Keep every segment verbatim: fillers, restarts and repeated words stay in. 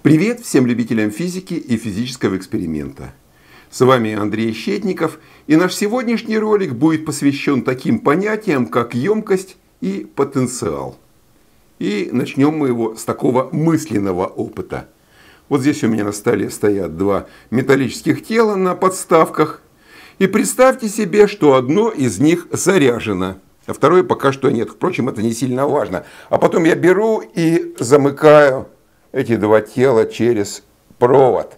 Привет всем любителям физики и физического эксперимента. С вами Андрей Щетников, и наш сегодняшний ролик будет посвящен таким понятиям, как емкость и потенциал. И начнем мы его с такого мысленного опыта. Вот здесь у меня на столе стоят два металлических тела на подставках. И представьте себе, что одно из них заряжено, а второе пока что нет. Впрочем, это не сильно важно. А потом я беру и замыкаю эти два тела через провод.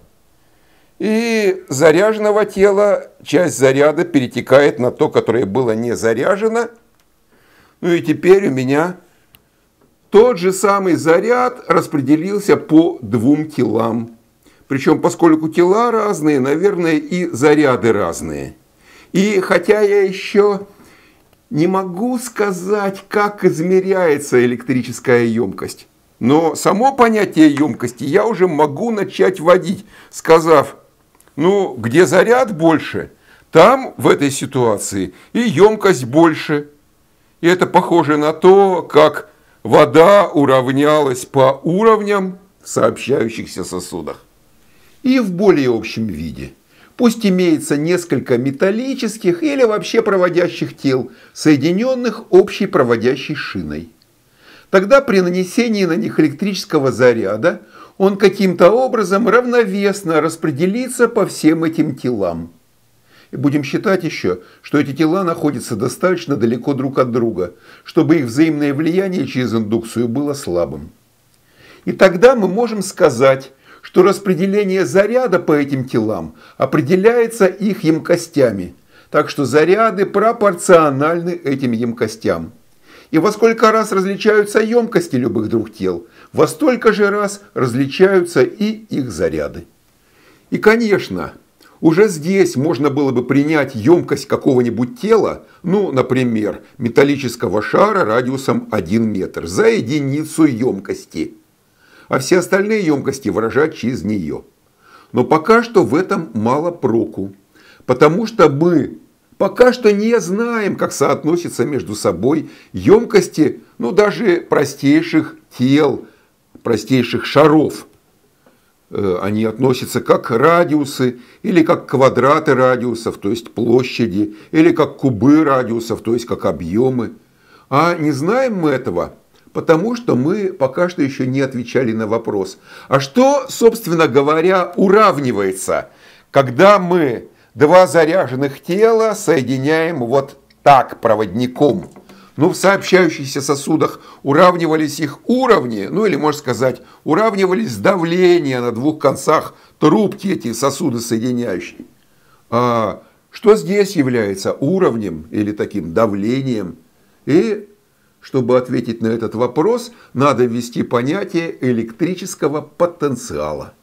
И заряженного тела часть заряда перетекает на то, которое было не заряжено. Ну и теперь у меня тот же самый заряд распределился по двум телам. Причем, поскольку тела разные, наверное, и заряды разные. И хотя я еще не могу сказать, как измеряется электрическая емкость, но само понятие емкости я уже могу начать вводить, сказав, ну, где заряд больше, там в этой ситуации и емкость больше. И это похоже на то, как вода уравнялась по уровням в сообщающихся сосудах. И в более общем виде. Пусть имеется несколько металлических или вообще проводящих тел, соединенных общей проводящей шиной. Тогда при нанесении на них электрического заряда он каким-то образом равновесно распределится по всем этим телам. И будем считать еще, что эти тела находятся достаточно далеко друг от друга, чтобы их взаимное влияние через индукцию было слабым. И тогда мы можем сказать, что распределение заряда по этим телам определяется их емкостями, так что заряды пропорциональны этим емкостям. И во сколько раз различаются емкости любых двух тел, во столько же раз различаются и их заряды. И, конечно, уже здесь можно было бы принять емкость какого-нибудь тела, ну, например, металлического шара радиусом один метр, за единицу емкости, а все остальные емкости выражать через нее. Но пока что в этом мало проку, потому что мы пока что не знаем, как соотносятся между собой емкости, ну, даже простейших тел, простейших шаров. Они относятся как радиусы, или как квадраты радиусов, то есть площади, или как кубы радиусов, то есть как объемы. А не знаем мы этого, потому что мы пока что еще не отвечали на вопрос. А что, собственно говоря, уравнивается, когда мы два заряженных тела соединяем вот так проводником? Ну, в сообщающихся сосудах уравнивались их уровни, ну или, можно сказать, уравнивались давления на двух концах трубки, эти сосуды соединяющие. А что здесь является уровнем или таким давлением? И чтобы ответить на этот вопрос, надо ввести понятие электрического потенциала.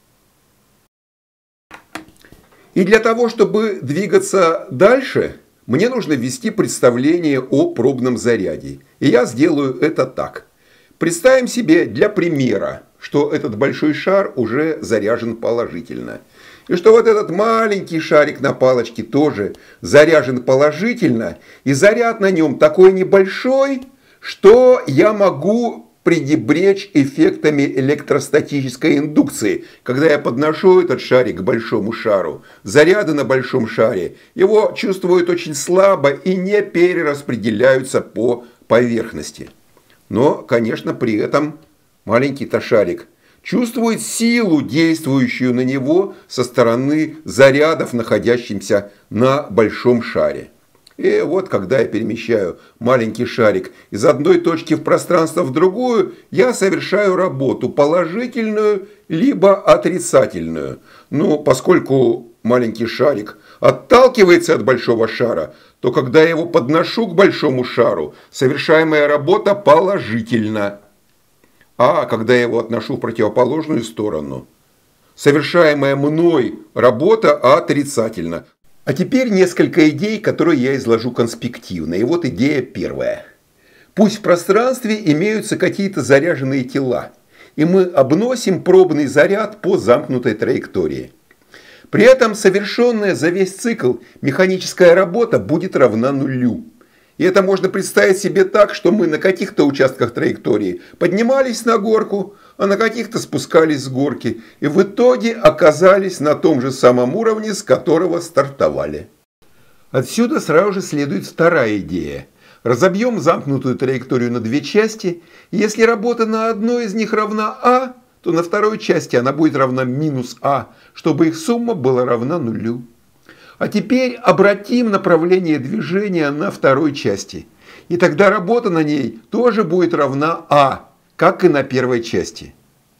И для того, чтобы двигаться дальше, мне нужно ввести представление о пробном заряде. И я сделаю это так. Представим себе для примера, что этот большой шар уже заряжен положительно. И что вот этот маленький шарик на палочке тоже заряжен положительно. И заряд на нем такой небольшой, что я могу пренебречь эффектами электростатической индукции. Когда я подношу этот шарик к большому шару, заряды на большом шаре его чувствуют очень слабо и не перераспределяются по поверхности. Но, конечно, при этом маленький-то шарик чувствует силу, действующую на него со стороны зарядов, находящихся на большом шаре. И вот, когда я перемещаю маленький шарик из одной точки в пространство в другую, я совершаю работу положительную либо отрицательную. Но поскольку маленький шарик отталкивается от большого шара, то когда я его подношу к большому шару, совершаемая работа положительна. А когда я его отношу в противоположную сторону, совершаемая мной работа отрицательна. А теперь несколько идей, которые я изложу конспективно. И вот идея первая. Пусть в пространстве имеются какие-то заряженные тела, и мы обносим пробный заряд по замкнутой траектории. При этом совершенная за весь цикл механическая работа будет равна нулю. И это можно представить себе так, что мы на каких-то участках траектории поднимались на горку, а на каких-то спускались с горки и в итоге оказались на том же самом уровне, с которого стартовали. Отсюда сразу же следует вторая идея. Разобьем замкнутую траекторию на две части, и если работа на одной из них равна а, то на второй части она будет равна минус а, чтобы их сумма была равна нулю. А теперь обратим направление движения на второй части, и тогда работа на ней тоже будет равна а, как и на первой части.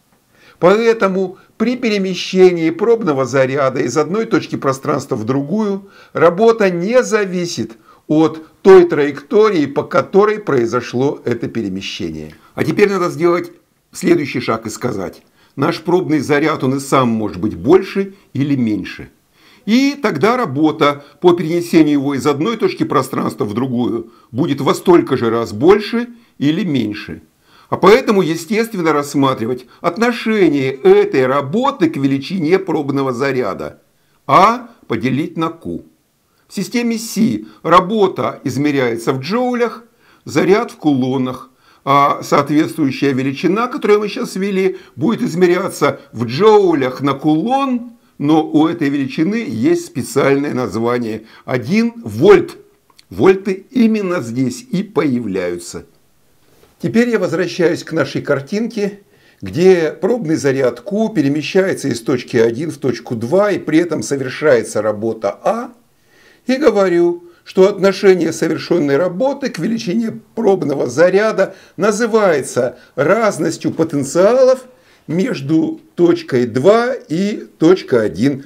Поэтому при перемещении пробного заряда из одной точки пространства в другую работа не зависит от той траектории, по которой произошло это перемещение. А теперь надо сделать следующий шаг и сказать: наш пробный заряд, он и сам может быть больше или меньше. И тогда работа по перенесению его из одной точки пространства в другую будет во столько же раз больше или меньше. А поэтому, естественно, рассматривать отношение этой работы к величине пробного заряда. А поделить на Q. В системе Си работа измеряется в джоулях, заряд в кулонах, а соответствующая величина, которую мы сейчас ввели, будет измеряться в джоулях на кулон, но у этой величины есть специальное название – один вольт. Вольты именно здесь и появляются. Теперь я возвращаюсь к нашей картинке, где пробный заряд Q перемещается из точки один в точку два, и при этом совершается работа А, и говорю, что отношение совершенной работы к величине пробного заряда называется разностью потенциалов между точкой два и точкой один.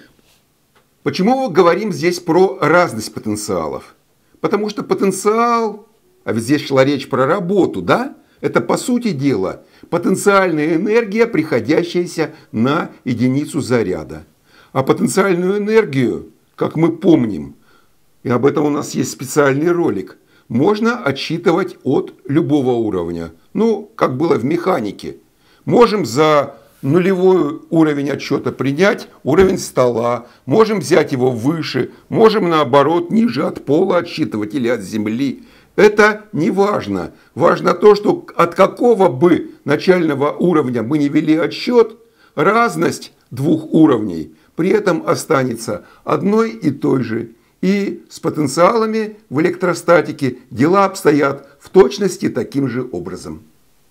Почему мы говорим здесь про разность потенциалов? Потому что потенциал, а ведь здесь шла речь про работу, да? Это, по сути дела, потенциальная энергия, приходящаяся на единицу заряда. А потенциальную энергию, как мы помним, и об этом у нас есть специальный ролик, можно отсчитывать от любого уровня. Ну, как было в механике. Можем за нулевой уровень отсчета принять уровень стола, можем взять его выше, можем наоборот ниже от пола отсчитывать или от земли. Это не важно. Важно то, что от какого бы начального уровня мы не вели отсчет, разность двух уровней при этом останется одной и той же. И с потенциалами в электростатике дела обстоят в точности таким же образом.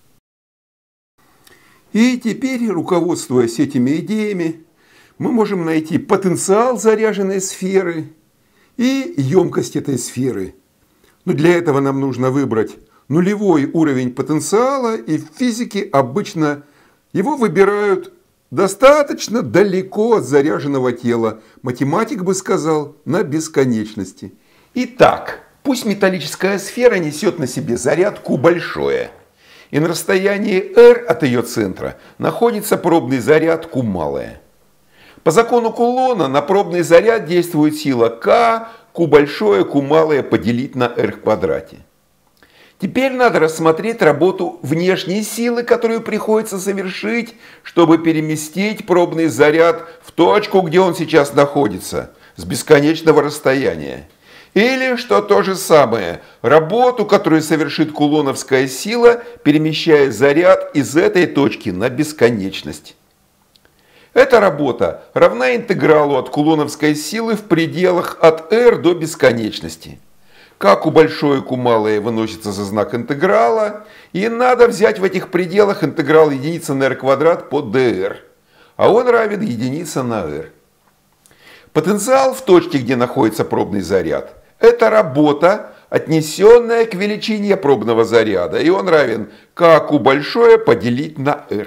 И теперь, руководствуясь этими идеями, мы можем найти потенциал заряженной сферы и емкость этой сферы. Но для этого нам нужно выбрать нулевой уровень потенциала, и в физике обычно его выбирают достаточно далеко от заряженного тела. Математик бы сказал, на бесконечности. Итак, пусть металлическая сфера несет на себе заряд Q большое, и на расстоянии r от ее центра находится пробный заряд Q малое. По закону Кулона на пробный заряд действует сила К, Q большое, Q малое поделить на r в квадрате. Теперь надо рассмотреть работу внешней силы, которую приходится совершить, чтобы переместить пробный заряд в точку, где он сейчас находится, с бесконечного расстояния. Или, что то же самое, работу, которую совершит кулоновская сила, перемещая заряд из этой точки на бесконечность. Эта работа равна интегралу от кулоновской силы в пределах от r до бесконечности. К Q большое, Q малое выносится за знак интеграла, и надо взять в этих пределах интеграл единицы на r квадрат по dr, а он равен единице на r. Потенциал в точке, где находится пробный заряд, это работа, отнесенная к величине пробного заряда, и он равен К Q большое поделить на r.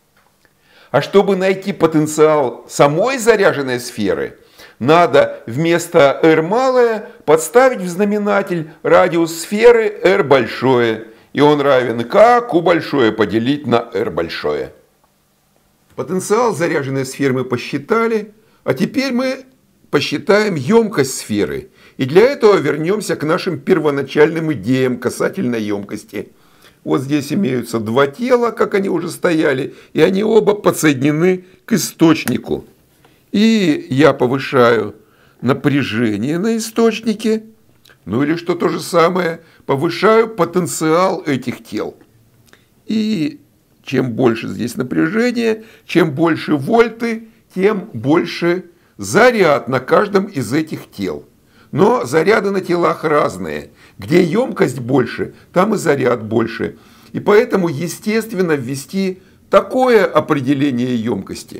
А чтобы найти потенциал самой заряженной сферы, надо вместо r малое подставить в знаменатель радиус сферы r большое, и он равен К Q большое поделить на r большое. Потенциал заряженной сферы мы посчитали, а теперь мы посчитаем емкость сферы. И для этого вернемся к нашим первоначальным идеям касательно емкости. Вот здесь имеются два тела, как они уже стояли, и они оба подсоединены к источнику. И я повышаю напряжение на источнике, ну или что то же самое, повышаю потенциал этих тел. И чем больше здесь напряжение, чем больше вольты, тем больше заряд на каждом из этих тел. Но заряды на телах разные. Где емкость больше, там и заряд больше. И поэтому, естественно, ввести такое определение емкости.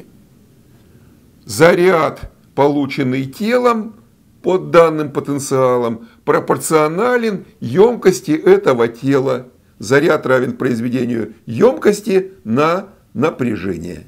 Заряд, полученный телом под данным потенциалом, пропорционален емкости этого тела. Заряд равен произведению емкости на напряжение.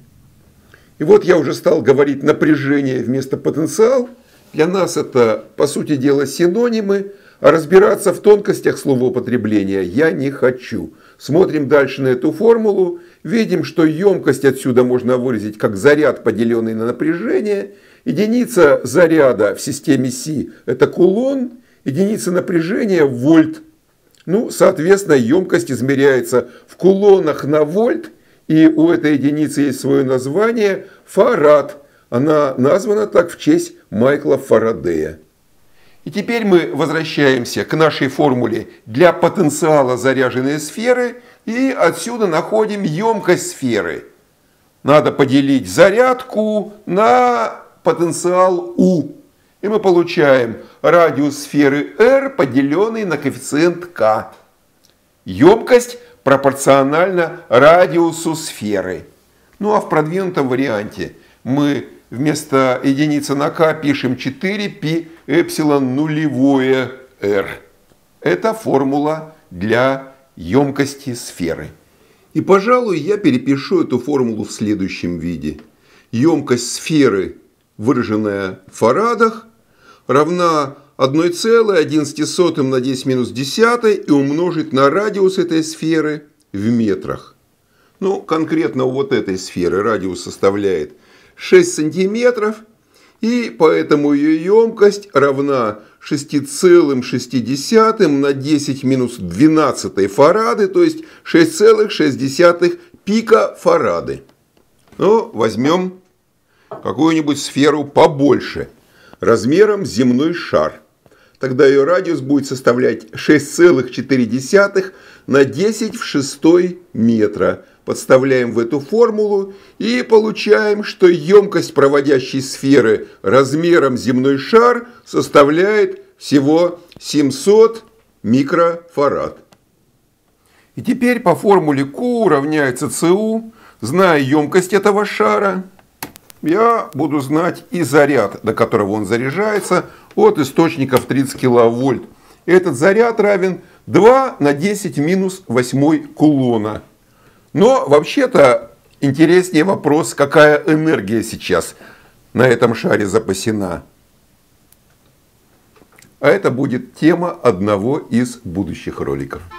И вот я уже стал говорить напряжение вместо потенциал. Для нас это, по сути дела, синонимы. А разбираться в тонкостях словоупотребления я не хочу. Смотрим дальше на эту формулу. Видим, что емкость отсюда можно выразить как заряд, поделенный на напряжение. Единица заряда в системе Си – это кулон. Единица напряжения – вольт. Ну, соответственно, емкость измеряется в кулонах на вольт. И у этой единицы есть свое название – фарад. Она названа так в честь Майкла Фарадея. И теперь мы возвращаемся к нашей формуле для потенциала заряженной сферы. И отсюда находим емкость сферы. Надо поделить заряд Q на потенциал U. И мы получаем радиус сферы R, поделенный на коэффициент K. Емкость пропорциональна радиусу сферы. Ну а в продвинутом варианте мы вместо единицы на K пишем четыре пи эпсилон нулевое R. Это формула для емкости сферы. И, пожалуй, я перепишу эту формулу в следующем виде. Емкость сферы, выраженная в фарадах, равна одна целая одиннадцать сотых на десять минус десять и умножить на радиус этой сферы в метрах. Ну, конкретно у вот этой сферы радиус составляет шесть сантиметров, и поэтому ее емкость равна шесть целых шесть десятых на десять минус двенадцать фарады, то есть шесть целых шесть десятых пикофарады. Ну, возьмем какую-нибудь сферу побольше, размером с земной шар. Тогда ее радиус будет составлять шесть целых четыре десятых на десять в шестой метра. Подставляем в эту формулу и получаем, что емкость проводящей сферы размером с земной шар составляет всего семьсот микрофарад. И теперь по формуле Q равняется СУ, зная емкость этого шара, я буду знать и заряд, до которого он заряжается, от источников тридцать киловольт. Этот заряд равен два на десять минус восемь кулона. Но вообще-то интереснее вопрос, какая энергия сейчас на этом шаре запасена. А это будет тема одного из будущих роликов.